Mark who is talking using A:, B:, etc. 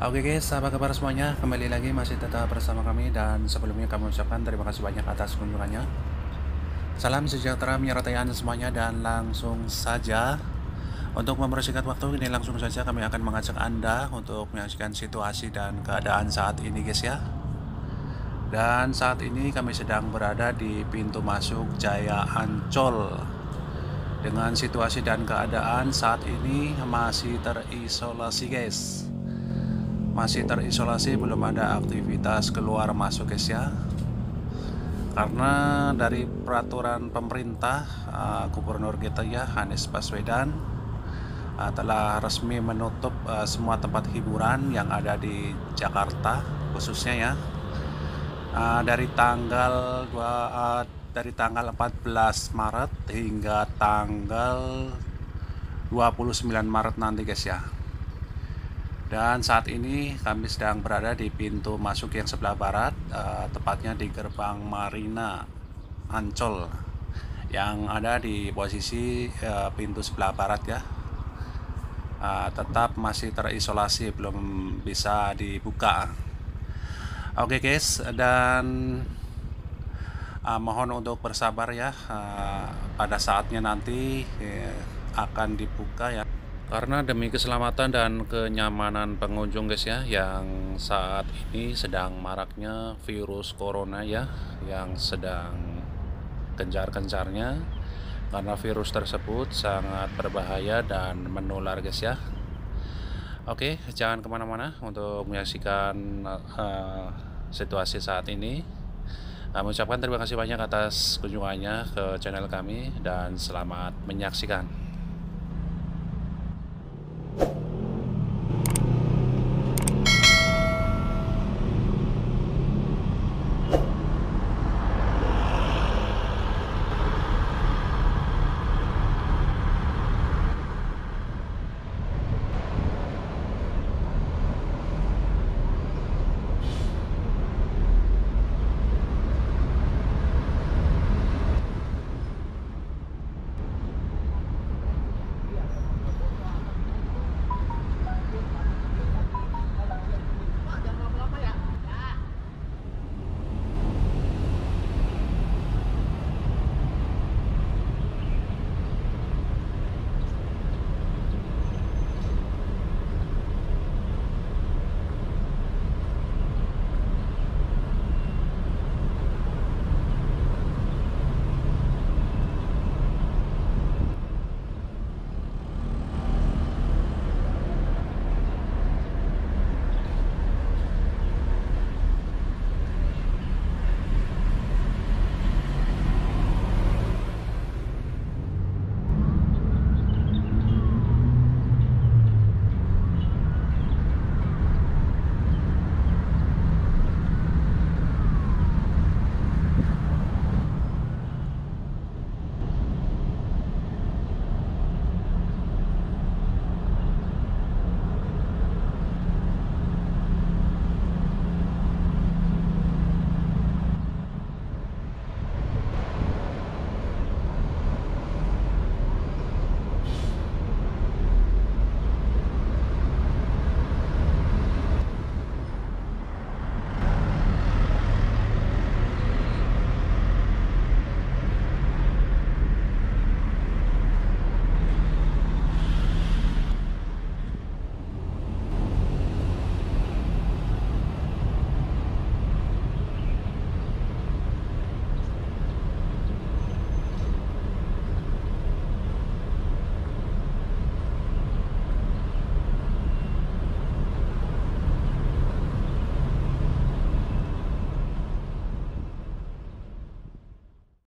A: Oke guys, apa kabar semuanya? Kembali lagi masih tetap bersama kami dan sebelumnya kami ucapkan terima kasih banyak atas kunjungannya. Salam sejahtera menyertai Anda semuanya dan langsung saja untuk mempersingkat waktu ini langsung saja kami akan mengajak Anda untuk menyaksikan situasi dan keadaan saat ini guys ya. Dan saat ini kami sedang berada di pintu masuk Jaya Ancol. Dengan situasi dan keadaan saat ini masih terisolasi guys. Masih terisolasi, belum ada aktivitas keluar masuk guys ya. Karena dari peraturan pemerintah Gubernur kita ya Anies Baswedan telah resmi menutup semua tempat hiburan yang ada di Jakarta khususnya ya. Dari tanggal 14 Maret hingga tanggal 29 Maret nanti guys ya. Dan saat ini kami sedang berada di pintu masuk yang sebelah barat, tepatnya di gerbang Marina Ancol yang ada di posisi pintu sebelah barat ya. Tetap masih terisolasi, belum bisa dibuka. Oke guys, dan mohon untuk bersabar ya, pada saatnya nanti akan dibuka ya. Karena demi keselamatan dan kenyamanan pengunjung guys ya, yang saat ini sedang maraknya virus corona ya, yang sedang gencar-gencarnya, karena virus tersebut sangat berbahaya dan menular guys ya. Oke, jangan kemana-mana untuk menyaksikan situasi saat ini. Kami ucapkan terima kasih banyak atas kunjungannya ke channel kami dan selamat menyaksikan.